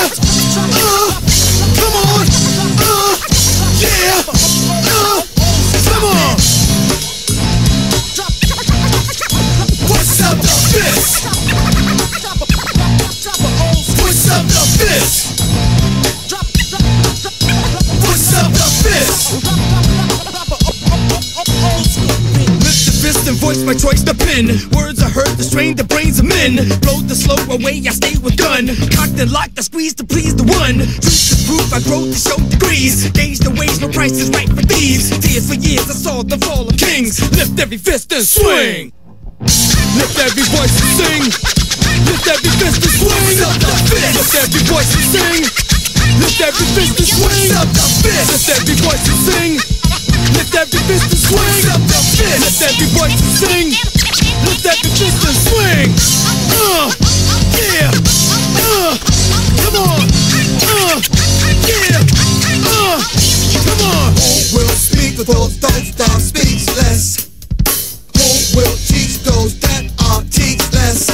Yeah. Come on. Yeah. Come on. What's up the fist? What's up the fist? What's up the fist? Lift the fist and voice my choice to pin. Words are heard to strain the brains of men. Blow the slow away, I stay with gun. Cocked and locked, I squeeze to please the one. Truth is proof, I grow to show degrees. Gauge the ways, no price is right for thieves. Tears for years, I saw the fall of kings. Lift every fist and swing. Lift every voice and sing. Lift every fist and swing. Lift every voice and sing. Lift every fist and swing. Lift every voice and sing. Lift every fist and swing. Lift every voice and sing. Lift every fist and swing. Yeah. Come on. Yeah. Come on. Who will speak with those that are speechless? Who will teach those that are teachless?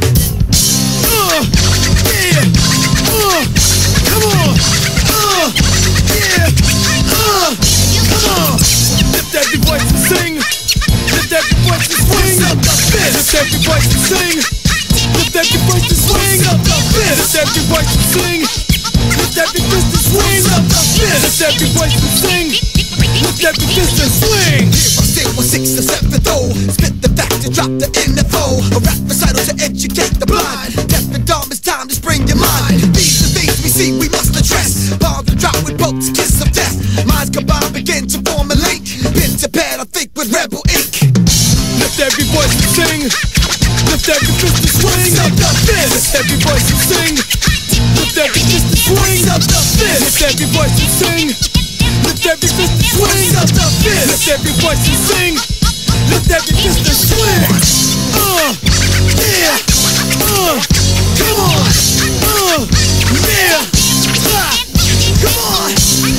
Yeah. Come on. Yeah. Come on. Lift every voice and sing. Lift every voice and swing. Lift every voice and sing. Lift every voice and swing. Lift every voice and sing. Lift every fist and swing. Lift every voice and sing. Lift every fist and swing. Here I say 1, 6, 7th O. Spit the facts and drop the info. A rap recital to educate the blind. Deaf and dumb, it's time to spring your mind. These are things we see, we must address. Bombs to drop with bolts, kiss of death. Minds combine, begin to form a link. Pen to pad, I think with rebel ink. Lift every voice and sing. Lift every fist and swing. Lift every voice and sing. Lift every fist and swing. Lift every voice and sing. Lift every fist and swing. Lift every voice and sing. Lift every fist and swing. Yeah. Come on. Yeah. Come on.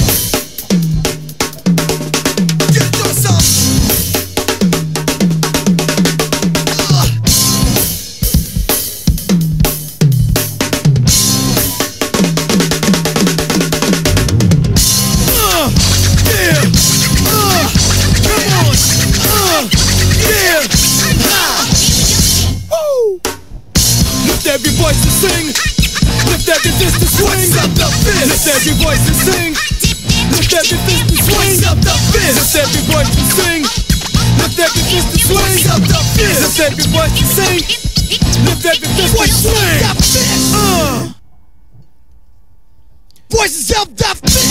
Get your song. Lift every voice and sing. Lift every fist and swing. Lift every voice and sing. Lift every fist and swing. Lift every voice and sing. Lift every fist and swing. Lift every voice and sing. Lift every fist and swing. Voices of the fist.